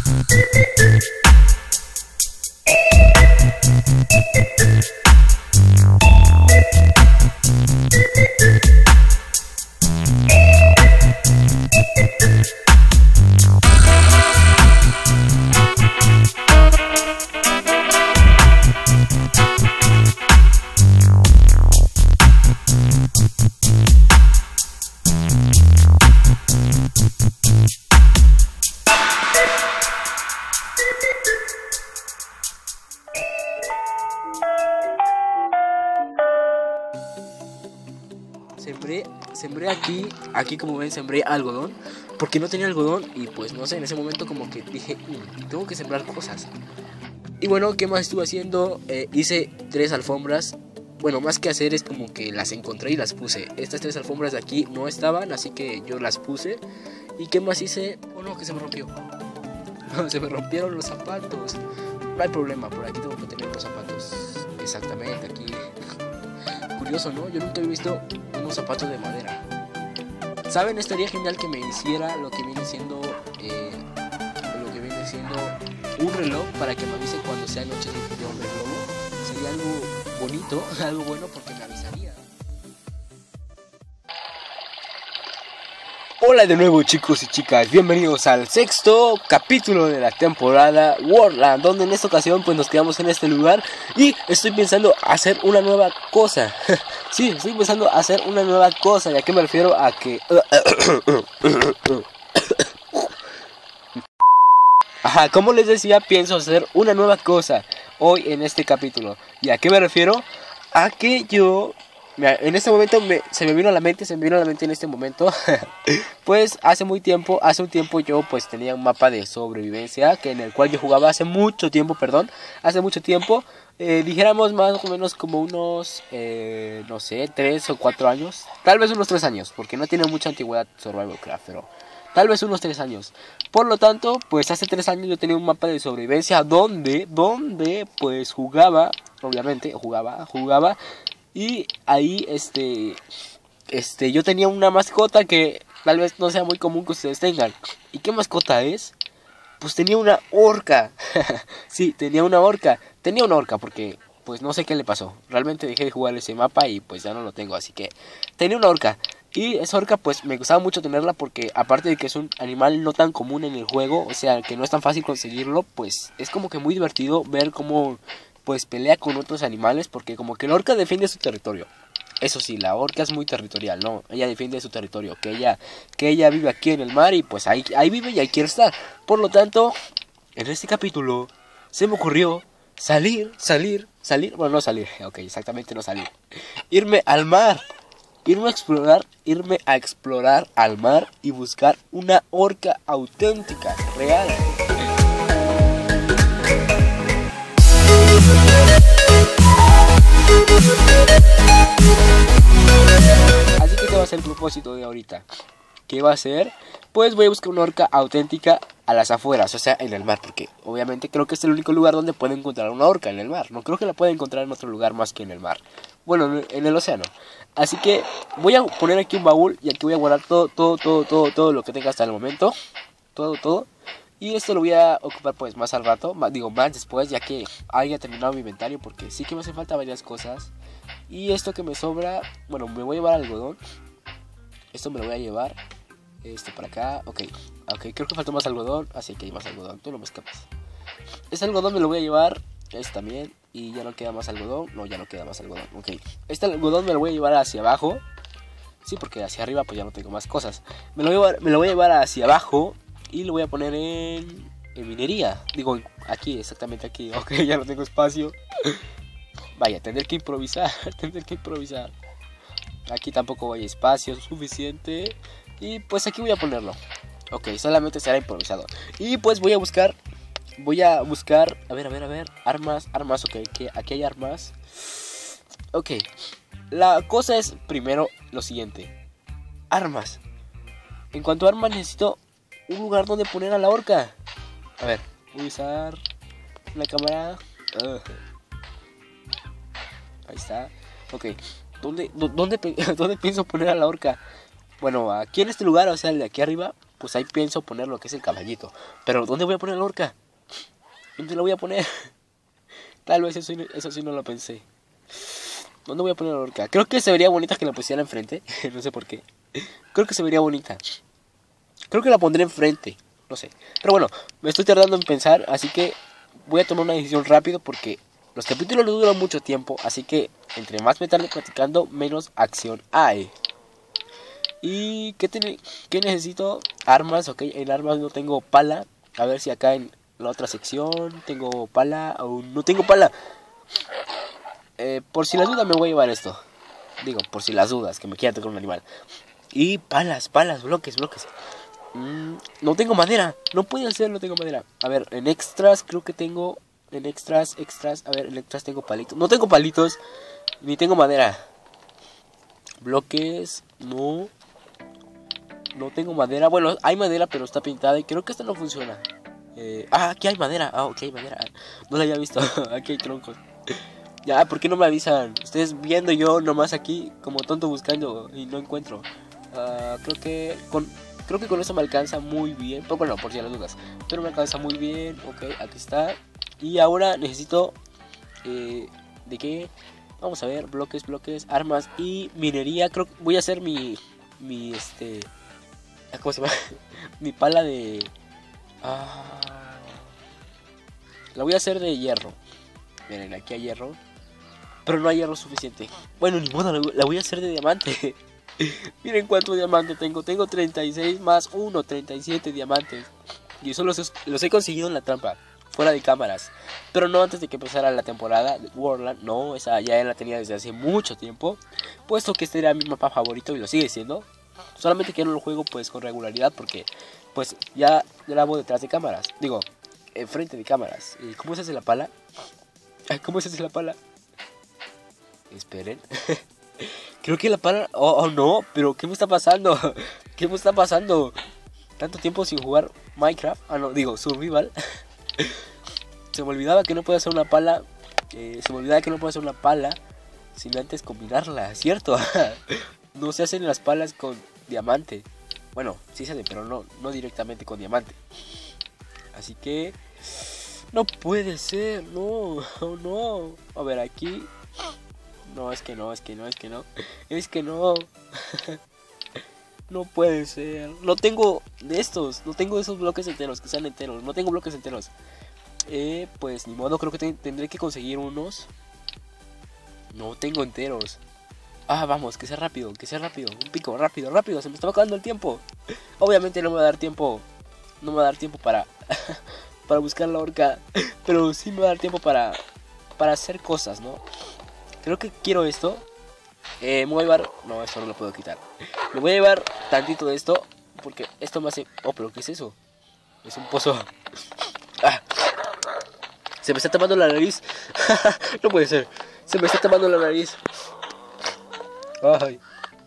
Sembré aquí como ven, sembré algodón, porque no tenía algodón y pues no sé, en ese momento como que dije, tengo que sembrar cosas. Y bueno, ¿qué más estuve haciendo? Hice 3 alfombras. Bueno, más que hacer es como que las encontré y las puse. Estas 3 alfombras de aquí no estaban, así que yo las puse. ¿Y qué más hice? Oh no, que se me rompió. Se me rompieron los zapatos. No hay problema, por aquí tengo que tener los zapatos. Exactamente, aquí. Curioso, ¿no? Yo nunca había visto unos zapatos de madera. ¿Saben? Estaría genial que me hiciera lo que viene siendo un reloj para que me avise cuando sea noche de hombre globo. Sería algo bonito, algo bueno porque me avisaría. Hola de nuevo chicos y chicas, bienvenidos al 6º capítulo de la temporada Worldland, donde en esta ocasión pues nos quedamos en este lugar y estoy pensando hacer una nueva cosa. Sí, estoy pensando hacer una nueva cosa, ¿y a qué me refiero? A que... Ajá, como les decía, pienso hacer una nueva cosa hoy en este capítulo. ¿Y a qué me refiero? A que yo... En este momento se me vino a la mente en este momento. Pues hace un tiempo yo pues tenía un mapa de sobrevivencia en el cual yo jugaba hace mucho tiempo, dijéramos más o menos como unos, no sé, 3 o 4 años, tal vez unos 3 años, porque no tiene mucha antigüedad Survival Craft, pero tal vez unos 3 años. Por lo tanto, pues hace 3 años yo tenía un mapa de sobrevivencia donde pues jugaba, obviamente, jugaba. Y ahí, yo tenía una mascota que tal vez no sea muy común que ustedes tengan. ¿Y qué mascota es? Pues tenía una orca. Sí, tenía una orca porque, pues no sé qué le pasó. Realmente dejé de jugar ese mapa y pues ya no lo tengo. Así que tenía una orca. Y esa orca pues me gustaba mucho tenerla porque aparte de que es un animal no tan común en el juego, o sea, que no es tan fácil conseguirlo, pues es como que muy divertido ver cómo... pues pelea con otros animales, porque como que la orca defiende su territorio. Eso sí, la orca es muy territorial, ¿no? Ella defiende su territorio, que ella vive aquí en el mar y pues ahí vive y ahí quiere estar. Por lo tanto, en este capítulo se me ocurrió salir, bueno, no salir, ok, exactamente no salir. Irme al mar, irme a explorar al mar y buscar una orca auténtica, real. Así que ¿qué va a ser el propósito de ahorita? ¿Qué va a ser? Pues voy a buscar una orca auténtica a las afueras, o sea, en el mar, porque obviamente creo que es el único lugar donde puede encontrar una orca, en el mar. No creo que la pueda encontrar en otro lugar más que en el mar. Bueno, en el océano. Así que voy a poner aquí un baúl y aquí voy a guardar todo lo que tenga hasta el momento. Todo. Y esto lo voy a ocupar pues más al rato, más después, ya que haya terminado mi inventario, porque sí que me hacen falta varias cosas. Y esto que me sobra, bueno, me voy a llevar algodón. Esto me lo voy a llevar, esto para acá, ok, creo que falta más algodón, así que hay más algodón, tú no me escapas. Este algodón me lo voy a llevar, este también, y ya no queda más algodón, ok. Este algodón me lo voy a llevar hacia abajo, sí, porque hacia arriba pues ya no tengo más cosas. Me lo voy a llevar hacia abajo. Y lo voy a poner en minería. Digo, aquí, exactamente aquí. Ok, ya no tengo espacio. Vaya, tendré que improvisar. Aquí tampoco hay espacio suficiente. Y pues aquí voy a ponerlo. Ok, solamente será improvisado. Y pues voy a buscar. A ver. Armas, ok. Aquí hay armas. Ok. La cosa es primero lo siguiente. Armas. En cuanto a armas necesito un lugar donde poner a la orca. A ver, voy a usar la cámara. Ahí está. Ok, ¿dónde pienso poner a la orca? Bueno, aquí en este lugar, o sea, el de aquí arriba. pues ahí pienso poner lo que es el caballito. Pero ¿dónde voy a poner la horca? ¿Dónde la voy a poner? Tal vez eso sí no lo pensé. ¿Dónde voy a poner la horca? Creo que se vería bonita que la pusiera enfrente. No sé por qué. Creo que se vería bonita. Creo que la pondré enfrente. No sé. Pero bueno, me estoy tardando en pensar. Así que voy a tomar una decisión rápido porque los capítulos no duran mucho tiempo. Así que entre más me tarde platicando, menos acción hay. ¿Y qué necesito? Armas, ok. En armas no tengo pala. A ver si acá en la otra sección tengo pala. Aún no tengo pala. Por si las dudas me voy a llevar esto. Digo, por si las dudas, que me quiera tocar un animal. Y palas, bloques. No tengo madera. No puede ser, no tengo madera. A ver, en extras creo que tengo... En extras. A ver, en extras tengo palitos. No tengo palitos. Ni tengo madera. Bloques. No tengo madera. Bueno, hay madera, pero está pintada. Y creo que esta no funciona. Aquí hay madera. Ok, hay madera. No la había visto. Aquí hay troncos. Ya, ¿por qué no me avisan? Ustedes viendo, yo nomás aquí como tonto buscando y no encuentro. Creo que con eso me alcanza muy bien. Poco no, por si las dudas. Pero me alcanza muy bien. Ok, aquí está. Y ahora necesito... ¿de qué? Vamos a ver, bloques, armas y minería. Creo que voy a hacer mi ¿cómo se llama? Mi pala de... la voy a hacer de hierro. Miren, aquí hay hierro. Pero no hay hierro suficiente. Bueno, ni modo, la voy a hacer de diamante. Miren cuánto diamante tengo. Tengo 36 más 1, 37 diamantes. Y eso los he conseguido en la trampa. Fuera de cámaras. Pero no antes de que empezara la temporada de Worldland. No, esa ya la tenía desde hace mucho tiempo. Puesto que este era mi mapa favorito y lo sigue siendo. Solamente que no lo juego pues con regularidad porque pues ya grabo detrás de cámaras. Digo, enfrente de cámaras. ¿Y cómo se hace la pala? ¿Cómo se hace la pala? Esperen. Creo que la pala... Oh, no, pero ¿qué me está pasando? ¿Qué me está pasando? Tanto tiempo sin jugar Minecraft. No, digo, Survival. Se me olvidaba que no puedo hacer una pala. Sin antes combinarla, ¿cierto? No se hacen las palas con diamante. Bueno, sí se hacen, pero no directamente con diamante. Así que... No puede ser, no. A ver, aquí... No, es que no. No puede ser. No tengo de estos. No tengo esos bloques enteros, que sean enteros. No tengo bloques enteros. Pues ni modo, creo que tendré que conseguir unos. No tengo enteros. Vamos, que sea rápido. Un pico, rápido. Se me estaba acabando el tiempo. Obviamente no me va a dar tiempo. No me va a dar tiempo para... para buscar la horca. Pero sí me va a dar tiempo para hacer cosas, ¿no? Creo que quiero esto. Me voy a llevar... No, esto no lo puedo quitar. Me voy a llevar tantito de esto. Porque esto me hace... Oh, pero ¿qué es eso? Es un pozo. Se me está tapando la nariz. No puede ser. Se me está tapando la nariz. Ay.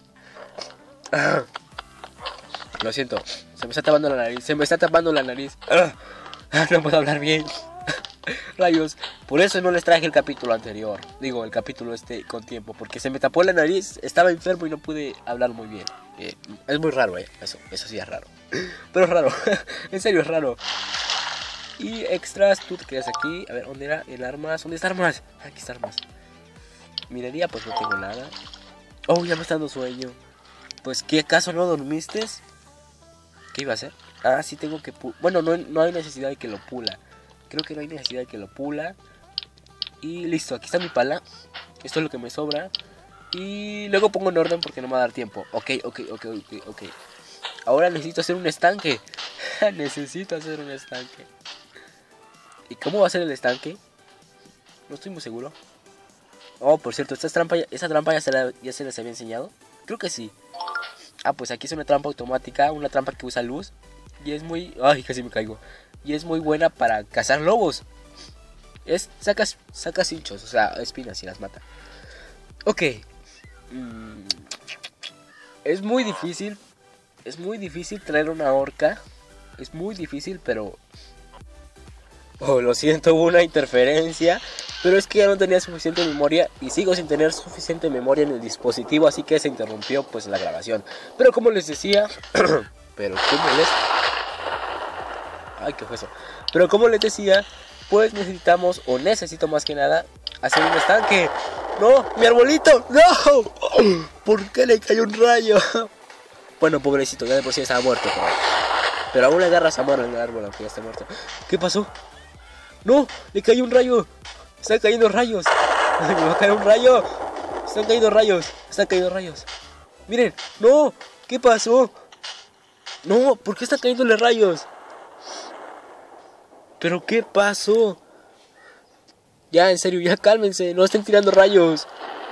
Lo siento. Se me está tapando la nariz. No puedo hablar bien. Rayos. Por eso no les traje el capítulo anterior. Digo, el capítulo con tiempo. Porque se me tapó la nariz. Estaba enfermo y no pude hablar muy bien. Es muy raro, Eso sí es raro. Pero es raro. En serio es raro. Y extras, tú te quedas aquí. A ver, ¿dónde era el armas? ¿Dónde está armas? Aquí está armas. Minería, pues no tengo nada. Oh, ya me está dando sueño. Pues, ¿qué acaso no dormiste? ¿Qué iba a hacer? Sí tengo que... Bueno, no hay necesidad de que lo pula. Creo que no hay necesidad de que lo pula. Y listo, aquí está mi pala. Esto es lo que me sobra. Y luego pongo en orden porque no me va a dar tiempo. Ok. Ahora necesito hacer un estanque. Necesito hacer un estanque. ¿Y cómo va a ser el estanque? No estoy muy seguro. Oh, por cierto, esa trampa ya se les había enseñado. Creo que sí. Pues aquí es una trampa automática. Una trampa que usa luz. Y es muy... Ay, casi me caigo. Y es muy buena para cazar lobos. Sacas hinchos, o sea, espinas y las mata. Ok. Es muy difícil traer una horca. Es muy difícil, pero... Oh, lo siento, hubo una interferencia. Pero es que ya no tenía suficiente memoria. Y sigo sin tener suficiente memoria en el dispositivo. Así que se interrumpió pues la grabación. Pero como les decía... Pero como les... Ay, ¿qué fue eso? Pero como les decía, pues necesitamos, o necesito más que nada, hacer un estanque. ¡No! ¡Mi arbolito! ¡No! ¿Por qué le cayó un rayo? Bueno, pobrecito, ya de por sí estaba muerto. Pero aún le agarras amor al árbol aunque ya esté muerto. ¿Qué pasó? ¡No! ¡Le cayó un rayo! ¡Están cayendo rayos! ¡Me va a caer un rayo! ¡Están cayendo rayos! ¡Están cayendo rayos! ¡Miren! ¡No! ¿Qué pasó? ¡No! ¿Por qué están cayéndole rayos? ¿Pero qué pasó? Ya, en serio, ya cálmense. No estén tirando rayos.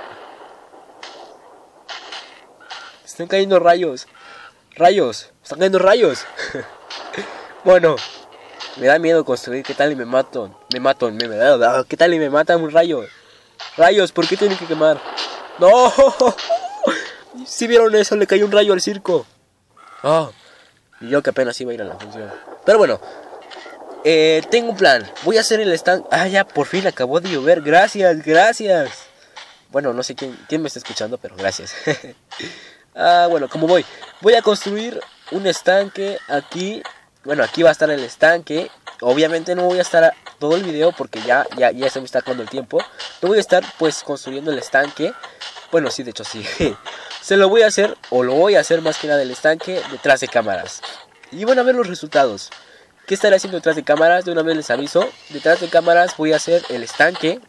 Están cayendo rayos. Rayos. Están cayendo rayos. Bueno. Me da miedo construir. ¿Qué tal y me matan? ¿Qué tal y me matan un rayo? Rayos, ¿por qué tienen que quemar? ¡No! Si vieron eso, le cayó un rayo al circo. Oh, y yo que apenas iba a ir a la función. Pero bueno, tengo un plan. Voy a hacer el stand. Ah, ya, por fin acabó de llover. Gracias, gracias. Bueno, no sé quién me está escuchando, pero gracias. Bueno, como voy a construir un estanque aquí. Bueno, aquí va a estar el estanque. Obviamente no voy a estar todo el video porque ya se me está acabando el tiempo. No voy a estar pues construyendo el estanque. Bueno, sí, de hecho sí. Se lo voy a hacer, o lo voy a hacer más que nada el estanque detrás de cámaras. Y van a ver los resultados. ¿Qué estaré haciendo detrás de cámaras? De una vez les aviso. Detrás de cámaras voy a hacer el estanque.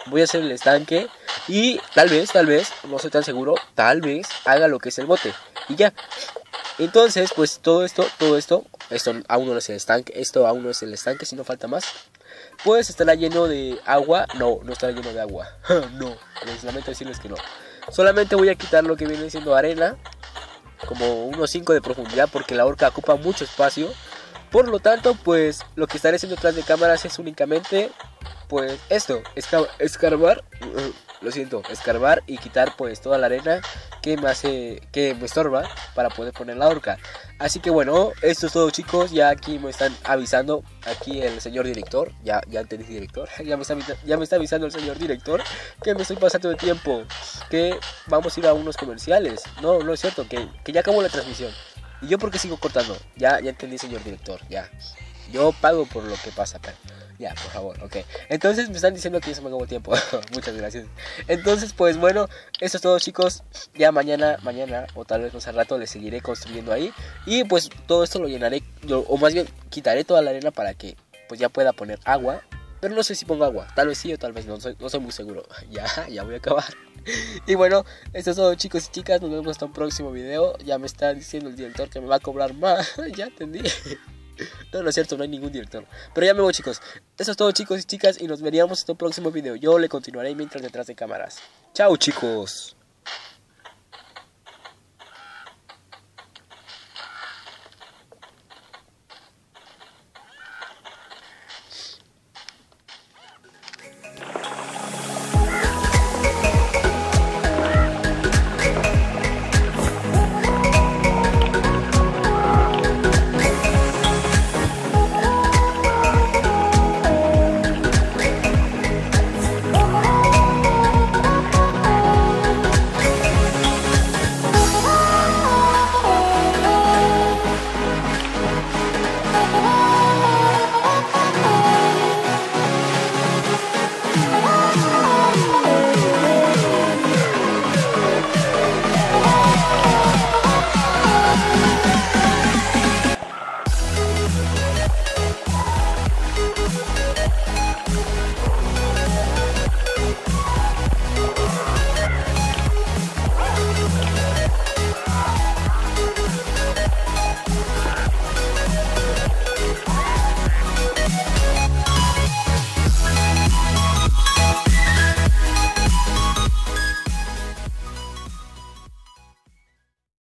Y tal vez, no soy tan seguro, tal vez haga lo que es el bote. Y ya. Entonces, pues todo esto aún no es el estanque. Esto aún no es el estanque, si no falta más. Pues estará lleno de agua. No estará lleno de agua. No, les lamento decirles que no. Solamente voy a quitar lo que viene siendo arena. Como unos 5 de profundidad, porque la horca ocupa mucho espacio. Por lo tanto, pues lo que estaré haciendo detrás de cámaras es únicamente, pues esto, escarbar. Lo siento, escarbar y quitar pues toda la arena que me estorba para poder poner la horca. Así que bueno, esto es todo, chicos. Ya aquí me están avisando, aquí el señor director, ya entendí, director, ya me está avisando el señor director que me estoy pasando de tiempo, que vamos a ir a unos comerciales. No es cierto, que ya acabó la transmisión. ¿Y yo por qué sigo cortando? Ya entendí, señor director, ya. Yo pago por lo que pasa, pero... Ya, por favor, ok. Entonces me están diciendo que ya se me acabó el tiempo. Muchas gracias. Entonces, pues bueno, eso es todo, chicos. Ya mañana, o tal vez más al rato, les seguiré construyendo ahí. Y pues todo esto lo llenaré, o más bien quitaré toda la arena para que pues ya pueda poner agua. Pero no sé si pongo agua, tal vez sí o tal vez no soy muy seguro. Ya voy a acabar. Y bueno, eso es todo, chicos y chicas. Nos vemos hasta un próximo video. Ya me está diciendo el director que me va a cobrar más. Ya entendí. No es cierto, no hay ningún director. Pero ya me voy, chicos. Eso es todo, chicos y chicas, y nos veríamos en un próximo video. Yo le continuaré mientras detrás de cámaras. Chao, chicos.